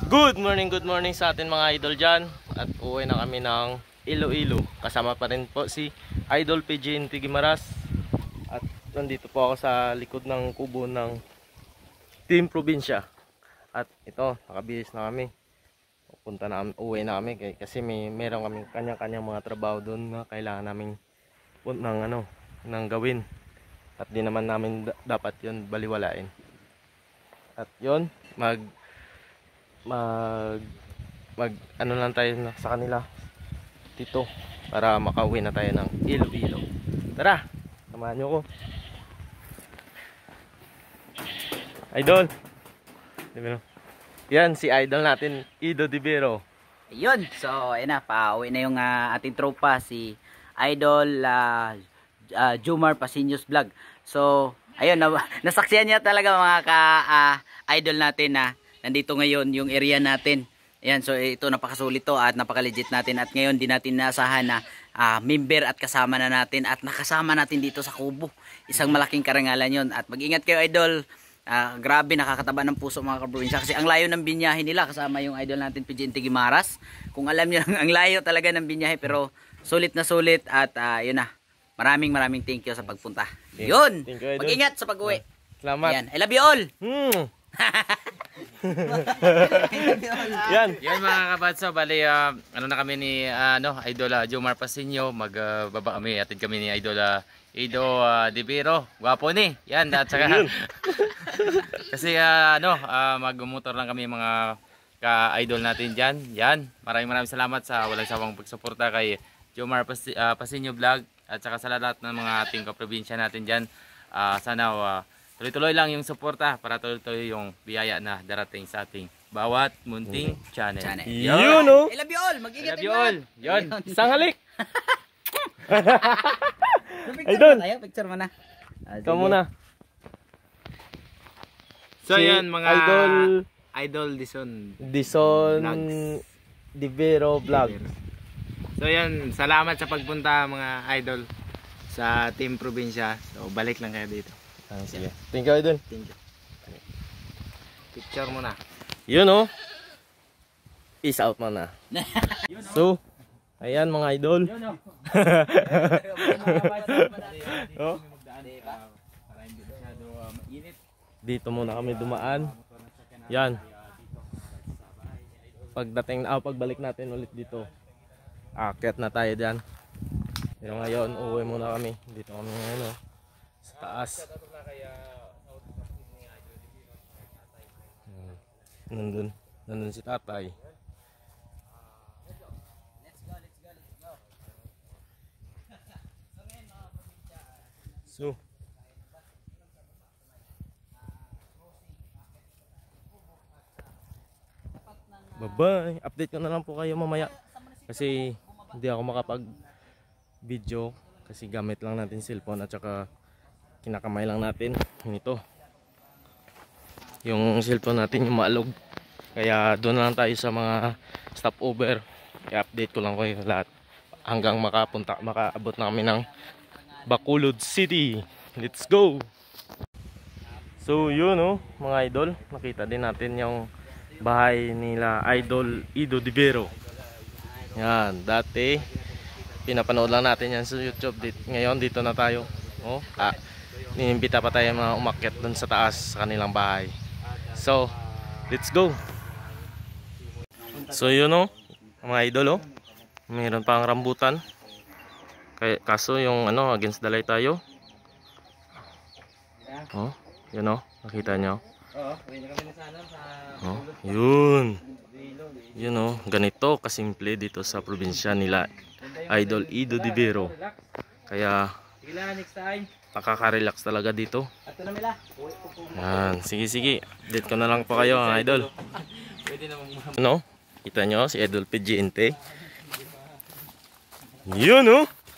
Good morning sa atin mga idol dyan. At uwi na kami ng Iloilo. Kasama pa rin po si Idol PGNT Guimaras. At nandito po ako sa likod ng kubo ng Team Probinsya. At ito, nakabihis na kami. Punta na, uwi na kami kasi meron kami kanya-kanyang mga trabaho doon na kailangan namin ng gawin. At di naman namin dapat yun baliwalain. At yun, mag ano lang tayo sa kanila dito para makauwi na tayo ng Iloilo. Tara, samahan nyo ko. Idol, yan si idol natin, Ido Divero. Ayun, so ayun na, pauwi na yung ating tropa, si Idol Jomar Pasiños Vlog. So ayun, nasaksihan niya talaga mga ka-idol natin na nandito ngayon yung area natin. Ayan, so ito napakasulit to at napaka-legit natin. At ngayon di natin naasahan na member at kasama na natin at nakasama natin dito sa kubo. Isang malaking karangalan yon. At mag-ingat kayo idol. Grabe, nakakataba ng puso mga kaprobinsya. Kasi ang layo ng binyahe nila kasama yung idol natin PGNT Guimaras. Kung alam nyo ang layo talaga ng binyahe pero sulit na sulit. At yun na, maraming thank you sa pagpunta. Yun, mag-ingat sa pag-uwi. Salamat. Ayan, I love you all. Yan mga kabatso, bali ano na kami ni Idol Jomar Pasiño, magbaba kami, atid kami ni Idol Ido Divero. Gwapo ni. Yan, at saka kasi magmotor lang kami mga ka-idol natin diyan. Yan. Maraming salamat sa walang sawang pagsuporta kay Jomar Pasiño Vlog at saka sa lahat ng mga ating kaprobinsya natin diyan. Sana tuloy-tuloy lang yung suporta para tuloy-tuloy yung biyaya na darating sa ating bawat munting channel. Yun o. I love you all. Mag-ingat I love you all. Yun. Isang halik. Idol, picture mo na. Ikaw muna. So Si yan mga Idol Dison Vlogs. Divero Vlog. So yan, salamat sa pagpunta mga idol sa Team Probinsya. So balik lang kayo dito. Sige. Thank you idol. Thank you. Picture mo na. Yun o. Peace out muna. So, ayan mga idol. Dito muna kami dumaan. Yan. Pagbalik natin ulit dito, aakyat na tayo dyan. Pero ngayon, uwi muna kami. Dito kami ngayon sa taas. Nandun si tatay. So, bye-bye. Update ko na lang po kayo mamaya. Kasi hindi ako makapag video. Kasi gamit lang natin cellphone at saka kinakamay lang natin. Ito. Yung cellphone natin yung maalog. Kaya doon lang tayo sa mga stopover. I-update ko lang kayo lahat. Hanggang makaabot na kami ng Bacolod City. Let's go! So yun mga idol. Nakita din natin yung bahay nila Idol Ido Divero. Yan, dati pinapanood lang natin yan sa YouTube. Ngayon dito na tayo. Niimbita pa tayo mga umakyat dun sa taas sa kanilang bahay. So, let's go. So yun mga idol mayroon pang rambutan. Kaso yung against the light tayo. Yun nakita nyo. Yun. Ganito kasimple dito sa probinsya nila Idol Ido Divero. Kaya nakaka-relax talaga dito. Yan, sige. Update ko na lang po kayo mga idol. Kita nyo si Idol PGNT. Yun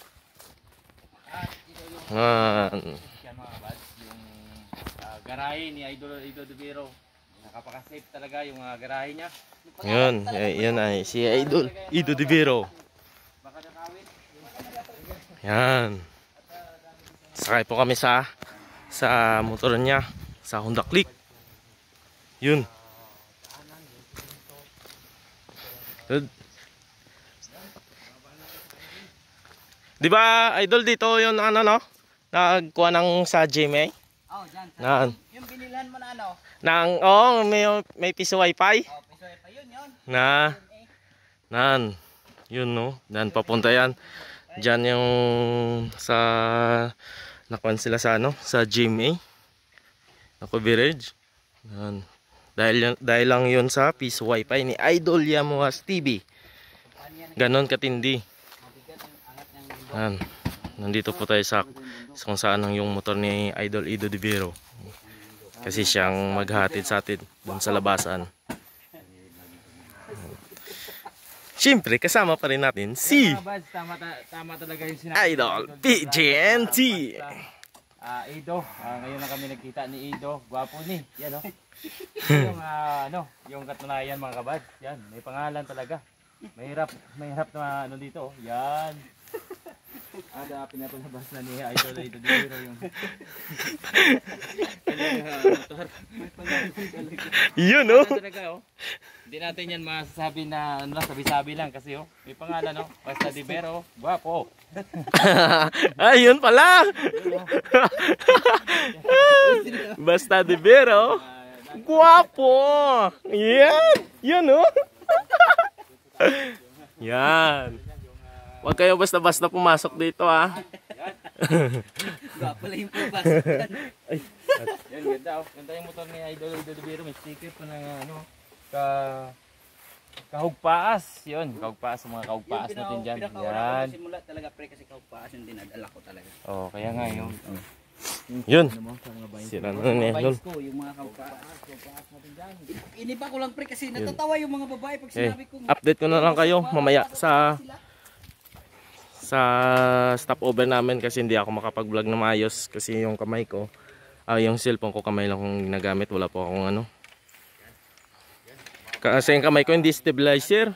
Garahe ni Idol Ido Divero. Nakapaka-safe talaga yung garahe niya. Yan ay si Idol Ido Divero. Yan. Sakay po kami sa motor niya sa Honda Click. Yun. Di ba, idol, dito yung ano, no? Nagkuha ng sa GMA? Oh, dyan. Naan? Yung binilhan mo na ano? May piso wifi? Oh, piso pa yun. Yun, no? Nan papunta yan. Diyan yung sa nakuan sila sa ano, sa GMA. Na coverage. Yan. Dahil lang yun sa piso wifi ni Idol Yamuhas TV. Ganon katindi. Yan. Nandito po tayo sa kung saan yung motor ni Idol Ido Divero. Kasi siyang maghatid sa atin dun sa labasan. Siyempre, kasama pa rin natin si Tama talaga yung sinabi. Idol PGNT. Ido, ngayon lang kami nagkita ni Ido. Gwapo ni. Yan oh. Yung yung katunayan mga kabad. Yan, may pangalan talaga. Mahirap na ano dito. Yan. Pinapalabas na ni Idol Ido Divero yung motor. Yun, no? Talaga, oh. Hindi natin yan masasabi na sabi-sabi lang kasi may pangalan, basta Divero, gwapo. Ayun pala. Basta Divero, gwapo. Yan, no? Yan. Huwag kayo basta-basta pumasok dito, ha. Gwapo lang yung pabas. Yan, ganda, ganda yung motor ni Idol Ido Divero. May sticker pa ng kahugpaas. Yun, kahugpaas, mga kahugpaas natin dyan. Yan. Simula talaga pre kasi kahugpaas yung dinadala ko talaga. Oh, kaya nga yun. Yun. Sa mga bayan. Sira na nun, Idol. Yung mga kahugpaas natin dyan. Iniba ko lang pre kasi natatawa yung mga babae pag sinabi ko. Update ko na lang kayo mamaya sa stopover namin kasi hindi ako makapag-vlog na maayos kasi yung kamay ko, yung cellphone ko kamay lang kung ginagamit, wala po akong ano. Kasi yung kamay ko hindi stabilizer.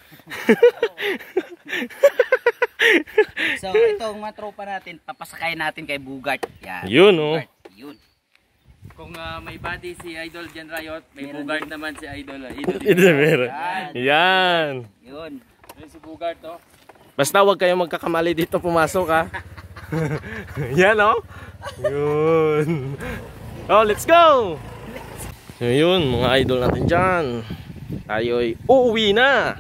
So itong mga tropa natin, papasakay natin kay Bugart. Yan. Yun, oh. Yun. Kung may body si Idol Jen Riot, may Bugart naman si Idol Ido Ito Divero. meron. Yan. Yun. Yun si Bugart, oh. Basta wag kayong magkakamali dito pumasok, ha. Yan, oh. Yun. Oh, let's go. So yun, mga idol natin dyan. Tayo ay uuwi na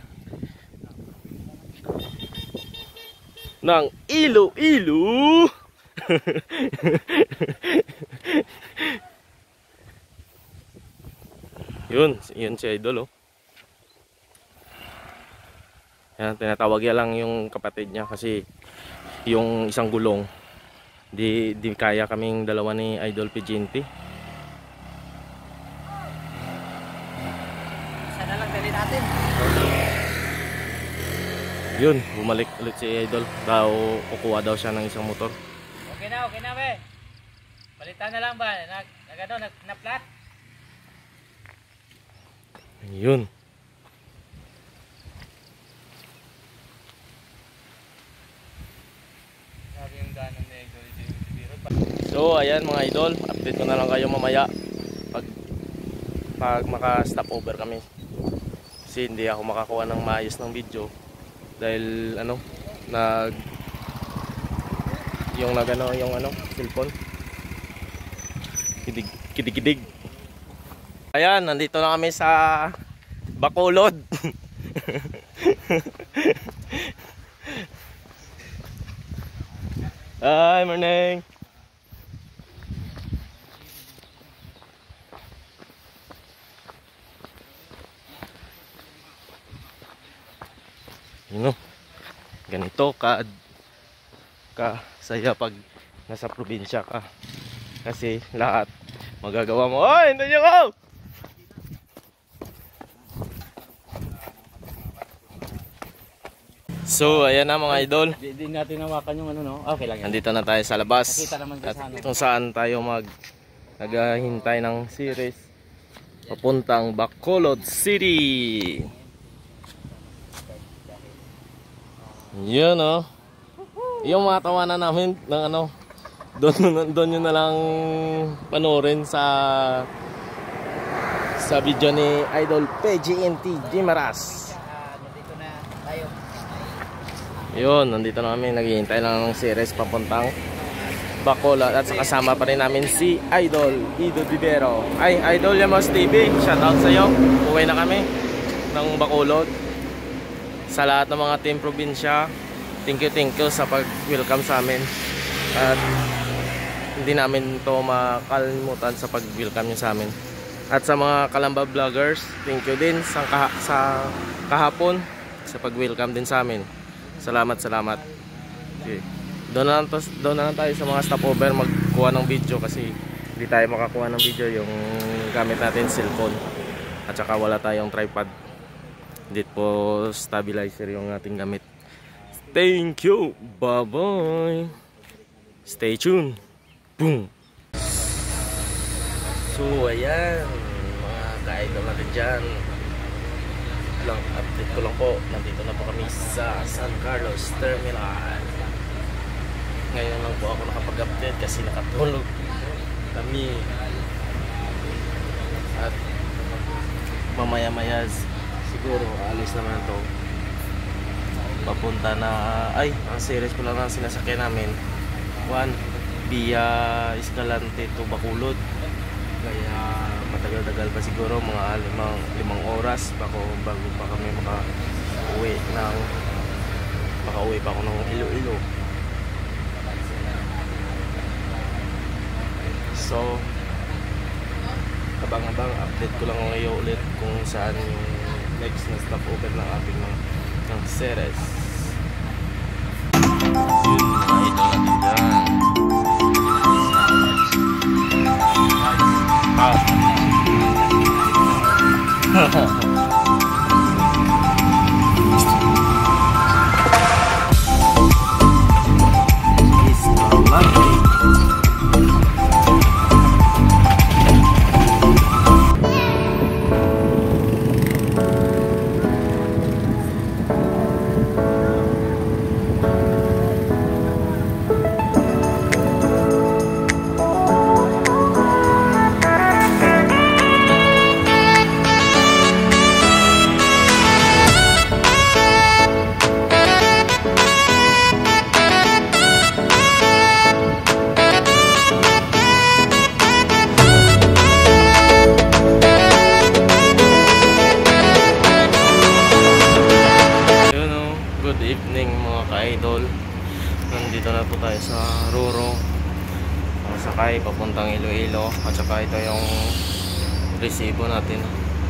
ng Iloilo. Yun si Idol, oh. Yan, tinatawag niya lang yung kapatid niya kasi yung isang gulong di kaya kaming dalawa ni Idol PGNT. Isa na lang dali natin. Yun, bumalik ulit si Idol. Kukuha daw siya ng isang motor. Okay na, be. Balitan na lang ba? Na-flat? Yun. Sabi yung daanan ni Idol Divero. So ayan mga idol, update ko na lang kayo mamaya pag maka-stop over kami. Kasi hindi ako makakuha ng maayos ng video dahil yung cellphone kidig. Ayan, nandito na kami sa Bacolod. Hi, morning. Ganito ka saya pag nasa probinsya ka kasi lahat magagawa mo. Oy, hindi niyo ko. So ayan na mga idol, Hindi natin hawakan yung okay lang yan. nandito na tayo sa labas Nakita naman at sa kung saan tayo naghahintay ng series papuntang Bacolod City. Yun, oh. Yung mga tawanan namin ng doon nyo na lang panoorin sa video ni Idol PGNT Gimaras. Yun, nandito na kami. Naghihintay lang ng series papuntang Bacolod. At kasama pa rin namin si Idol Ido Vivero. Ay, Idol Yamos TV. Shoutout sa'yo. Uwi na kami ng Bacolod. Sa lahat ng mga team probinsya, thank you sa pag-welcome sa amin. At hindi namin to makalimutan sa pag-welcome nyo sa amin. At sa mga Kalamba vloggers, thank you din sa kahapon sa pag-welcome din sa amin. Salamat. Okay. Doon na lang tayo sa mga stopover magkuha ng video kasi hindi tayo makakuha ng video yung gamit natin cellphone. At saka wala tayong tripod. Hindi po stabilizer yung ating gamit. Thank you. Bye-bye. Stay tuned. Boom. So ayan, mga ka-idol natin dyan. Update ko lang po. Nandito na po kami sa San Carlos Terminal. Ngayon lang po ako nakapag-update kasi nakatulog kami. At mamaya-maya siguro alis naman to. Papunta na, ay, ang series ko lang ang sinasakyan namin. Via Escalante to Bacolod. Kaya matagal-tagal pa siguro, mga limang oras bago pa kami makauwi pa ako ng Iloilo. So abang-abang, update ko lang ngayon ulit kung saan yung next na stopover ng ating ng series. Yun, mga idol natin dyan. Good evening mga ka-idol. Nandito na po tayo sa Ruro. Sakay papuntang Iloilo. At saka ito yung resibo natin.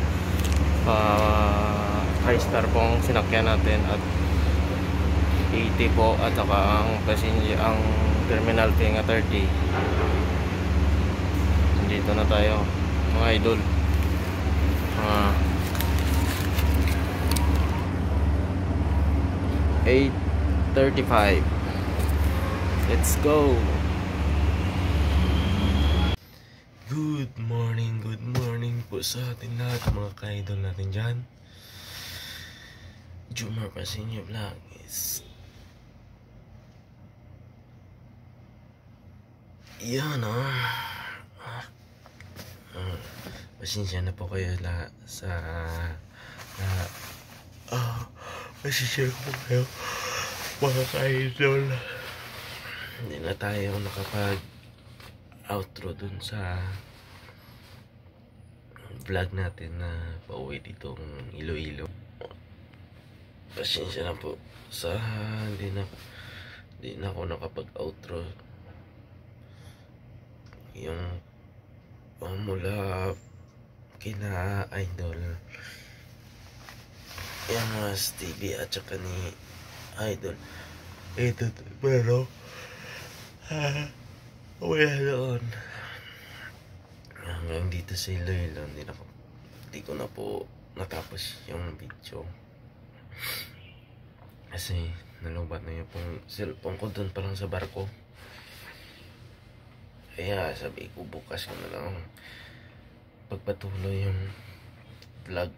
5-star pong sinakyan natin at 80 po. At saka ang passenger, ang terminal fee nga 30. Nandito na tayo mga idol. 8:35. Let's go. Good morning po sa atin lahat mga ka-idol natin dyan. Jumar Pasinyo Vlog is yan pasensya na po kayo sa masishare ko kayo mga ka-idol. Hindi na tayo nakapag outro dun sa vlog natin na pauwi ditong Iloilo. Pasensya na po sa hindi na ako nakapag outro yung mula kina Idol Yamos TV at saka ni Idol ito, pero wala doon hanggang dito sa Iloilo. Hindi ko na po natapos yung video kasi nalubat na yung cellphone ko doon pa lang sa barko. Kaya sabi ko bukas ko na lang pagpatuloy yung vlog.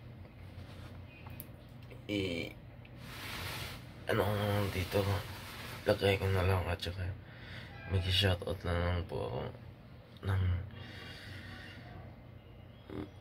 Dito lagay ko na lang at saka mag-shoutout na lang po ako ng